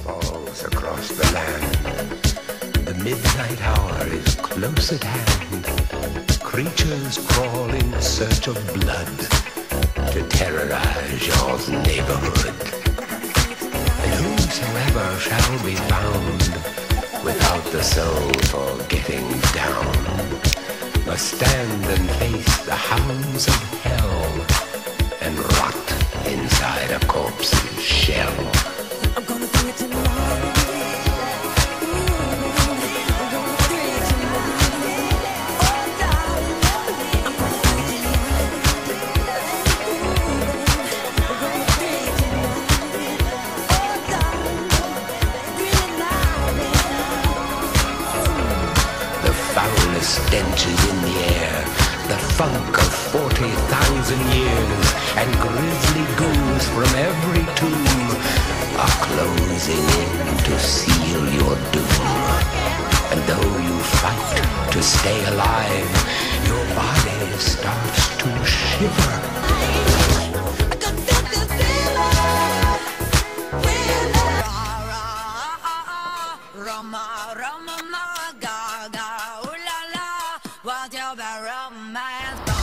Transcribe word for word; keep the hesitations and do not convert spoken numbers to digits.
falls across the land. The midnight hour is close at hand. Creatures crawl in search of blood to terrorize your neighborhood. And whosoever shall be found without the soul for getting down must stand and face the hounds of hell and rot inside a corpse's shell. I'm gonna do it tonight. Stench is in the air, the funk of forty thousand years, and grisly ghouls from every tomb are closing in to seal your doom. And though you fight to stay alive, your body starts to shiver. What about romance?